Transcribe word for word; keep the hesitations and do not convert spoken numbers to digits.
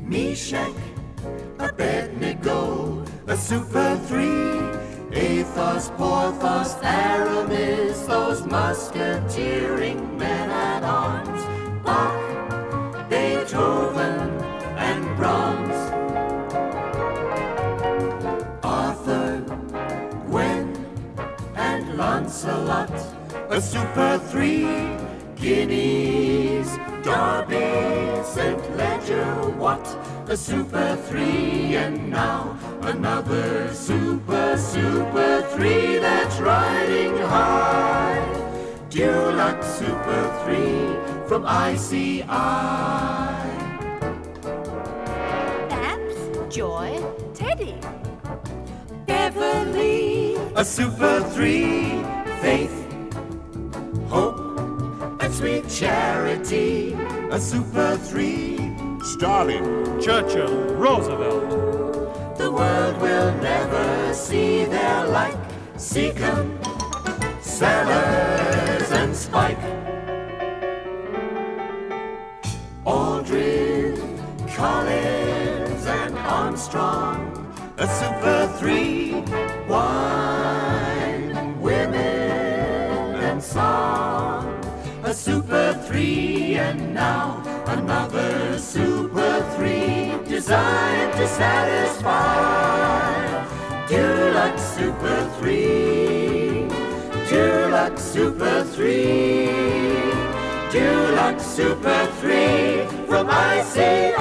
Meshach, Abednego, a Super Three, Athos, Porthos, Aramis, those musketeering men-at-arms, Bach, Beethoven, and Brahms, Arthur, Gwen, and Lancelot, a Super Three, Guineas, Darby, Saint Ledger, what? A Super Three, and now another Super, Super Three that's riding high. Dulux Super Three from I C I. Babs, Joy, Teddy. Beverly, a Super Three. Faith, Hope, and Sweet Charity, a Super Three. Stalin, Churchill, Roosevelt. The world will never see their like. Seacombe, Sellers, and Spike. Aldrin, Collins, and Armstrong, a Super Three. Wine, women, and song, a Super Three, and now another Super Three designed to satisfy. Dulux Super Three, Dulux Super Three, Dulux Super Three from I C I.